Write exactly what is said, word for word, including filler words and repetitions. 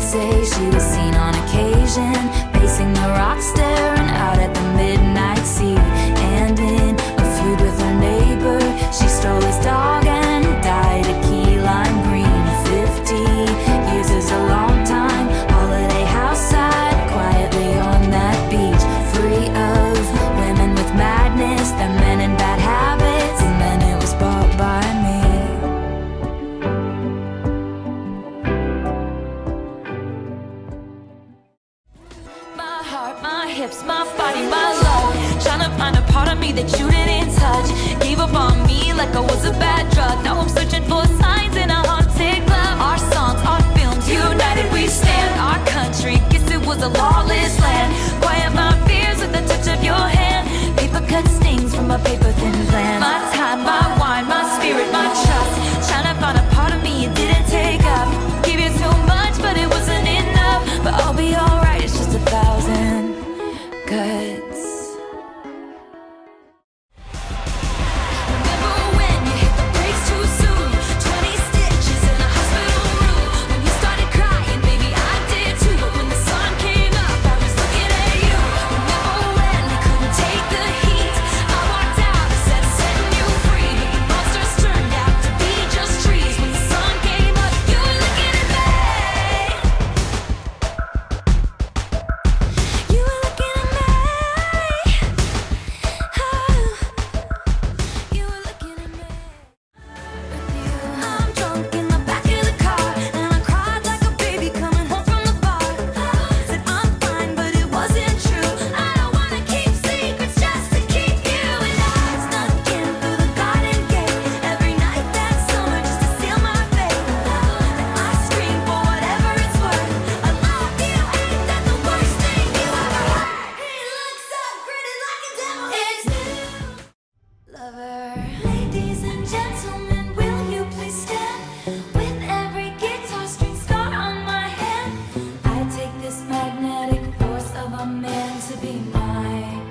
say she was seen on occasion pacing the rocks, staring out at the midnight sea. And in a feud with her neighbor, she stole his dog and dyed a key lime green. Fifty years is a long time. Holiday house side, quietly on that beach, free of women with madness, the men in bad habits, and then it was bought by me. My heart, my hips, my body, my love, trying to find a part of me that you didn't touch. Gave up on me like I was a bad drug. Now I'm searching for signs in a haunted club. Our songs, our films, united we stand. Our country, guess it was a lawless land. Quiet my fears with the touch of your hand. Paper cut stings from a paper thin plan. My time, my wine, my spirit, my trust, trying to find a part of me you didn't take up. Gave you too much, but it wasn't enough. But I'll be alright, it's just a thousand cuts. Remember when you hit the brakes too soon? Twenty stitches in a hospital room. When you started crying, baby, I did too. But when the sun came up, I was looking at you. Remember when I couldn't take the heat? I walked out and said, setting you free. But the monsters turned out to be just trees. When the sun came up, you were looking at me. You were looking at me. Oh, you were looking at me. With you, I'm drunk in the back of the car, and I cried like a baby coming home from the bar. Said I'm fine, but it wasn't true. I don't wanna keep secrets just to keep you. And I snuck in through the garden gate every night that summer just to seal my fate. And I scream for whatever it's worth. I love you, ain't that the worst thing you ever heard? He looks so gritty like a devil. It's new. Lover. Ladies and gentlemen, will you please stand? With every guitar string scar on my hand, I take this magnetic force of a man to be mine.